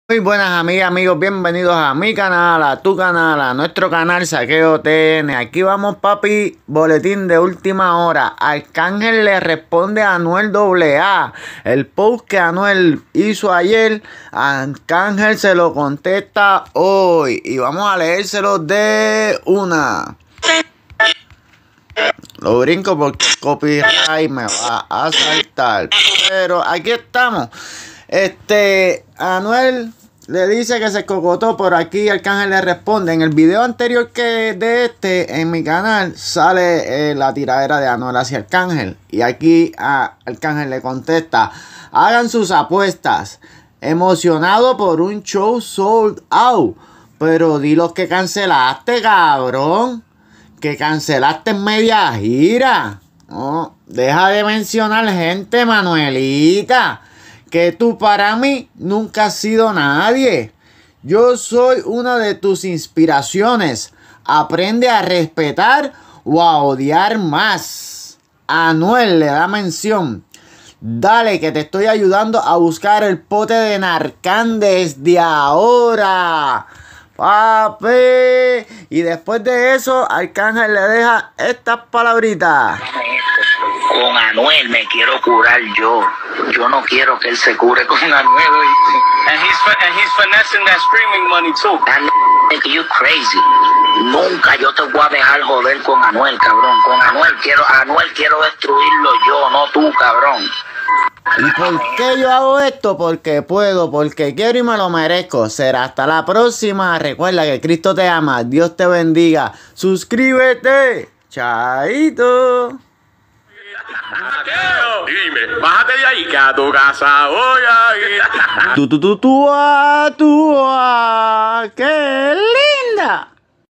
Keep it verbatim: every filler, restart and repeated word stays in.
Muy buenas amigas, amigos, bienvenidos a mi canal, a tu canal, a nuestro canal Saqueo T N. Aquí vamos, papi, boletín de última hora. Arcángel le responde a Anuel doble A. El post que Anuel hizo ayer, Arcángel se lo contesta hoy. Y vamos a leérselo de una. Lo brinco porque el copyright me va a saltar. Pero aquí estamos. Este, Anuel le dice que se cocotó por aquí. Arcángel le responde. En el video anterior que de este, en mi canal, sale eh, la tiradera de Anuel hacia Arcángel. Y aquí a Arcángel le contesta: hagan sus apuestas. Emocionado por un show sold out. Pero di los que cancelaste, cabrón. Que cancelaste en media gira. No, deja de mencionar gente, Manuelita. Que tú para mí nunca has sido nadie. Yo soy una de tus inspiraciones. Aprende a respetar o a odiar más. Anuel le da mención. Dale que te estoy ayudando a buscar el pote de Narcan desde ahora. Papi. Y después de eso, Arcángel le deja estas palabritas. Con Anuel me quiero curar yo. Yo no quiero que él se cure con Anuel. And he's and he's finessing that streaming money too. That nigga, you crazy. Nunca yo te voy a dejar joder con Anuel, cabrón. Con Anuel quiero, Anuel quiero destruirlo yo, no tú, cabrón. ¿Y por qué yo hago esto? Porque puedo, porque quiero y me lo merezco. Será hasta la próxima. Recuerda que Cristo te ama. Dios te bendiga. Suscríbete. Chaito. Mateo, dime, bájate de ahí que a tu casa voy a ir. Tu tu tu tu ah, tu ah, qué linda.